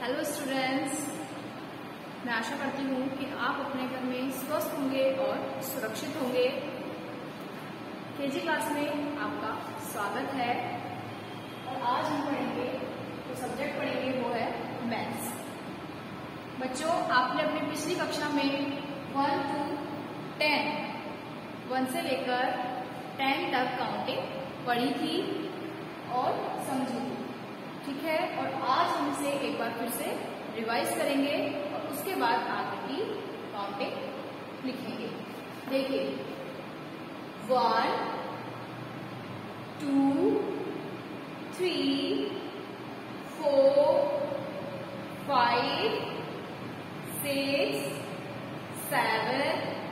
Hello students, मैं आशा करती हूँ कि आप अपने घर में स्वस्थ होंगे और सुरक्षित होंगे। केजी क्लास में आपका स्वागत है और आज हम पढ़ेंगे, जो सब्जेक्ट पढ़ेंगे वो है मैथ्स। बच्चों, आपने अपनी पिछली कक्षा में 1 to 10, 1 से लेकर 10 तक काउंटिंग पढ़ी थी और समझी थी, ठीक है। और आज हम इसे एक बार फिर से रिवाइज करेंगे और उसके बाद आगे की काउंटिंग लिखेंगे। देखिए, 1 2 3 4 5 6 7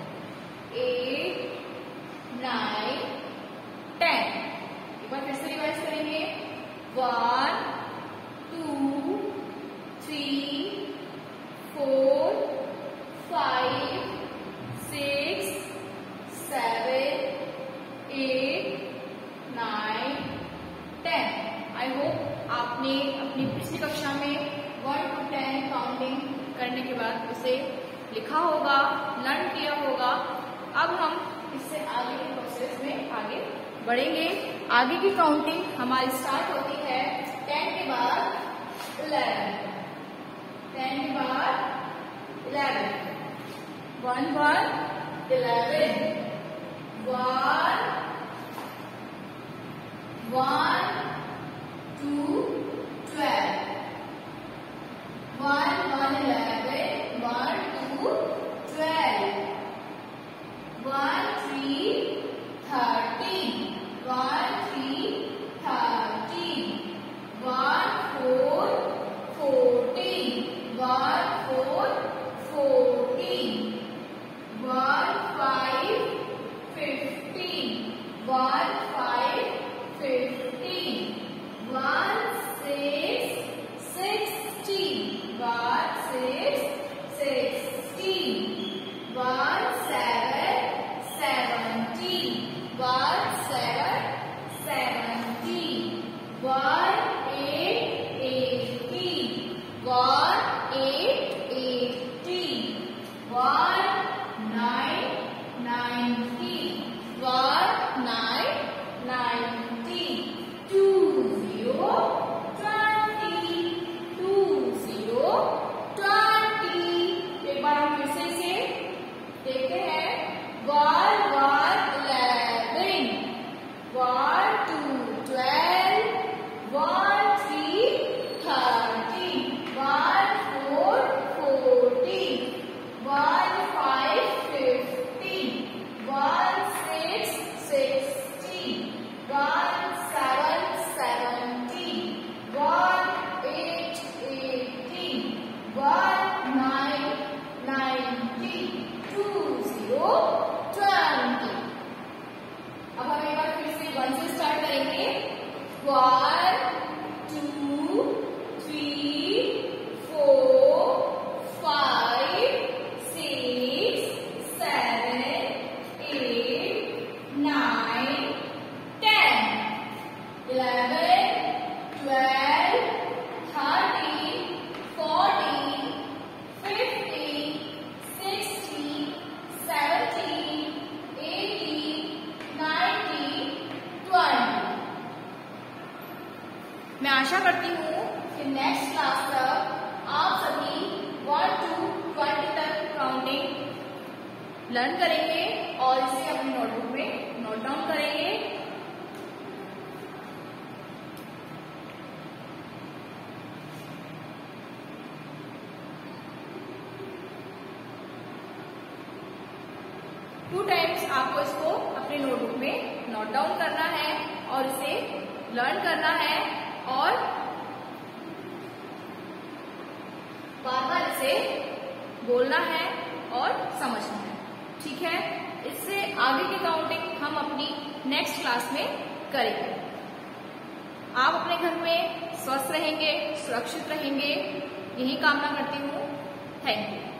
8 9 10। एक बार फिर से रिवाइज करेंगे। 1 2 3 4 5 6 7 8 9 10। आई होप आपने अपनी पिछली कक्षा में 1 to 10 काउंटिंग करने के बाद उसे लिखा होगा, लर्न किया होगा। अब हम इससे आगे के प्रोसेस में आगे बढ़ेंगे। आगे की काउंटिंग हमारी स्टार्ट होती है 10 के बाद 11, 10 के बाद 11, 1 1 11, 1 1 2 12, 1 1 11, 1 2 12, 1 3 13, 1 3 13, 1 4 14, 1 4 14, 1 5 15, 1 5 15, 1 6 16, 1 6 16, 1 7 17, 1 7 17, 1 8 18, 1 8 18, 1 9 19, 1 9 19, 2 0 20, 2 0 20। एक बार हम फिर से इसे देखते हैं। 1 1 11, 1 2 12, 1 3 13, 1 4 14, 1 5 15, 1 6 16, 1 7 17, 1 8 18, 1 9 19, 2 0 20। अब हम एक बार फिर से 1 से स्टार्ट करेंगे। 1 2 3 4 5 6 7 8 9 10, 11 12 13 14 15 16 17 18 19 20। मैं आशा करती हूँ कि नेक्स्ट क्लास तक आप सभी 1 to 20 तक काउंटिंग लर्न करेंगे और इसे अपनी नोटबुक में नोट डाउन करेंगे। टू टाइम्स आपको इसको अपनी नोटबुक में नोट डाउन करना है और इसे लर्न करना है और बार-बार इसे बोलना है और समझना है, ठीक है। इससे आगे की काउंटिंग हम अपनी नेक्स्ट क्लास में करेंगे। आप अपने घर में स्वस्थ रहेंगे, सुरक्षित रहेंगे, यही कामना करती हूँ। Thank you.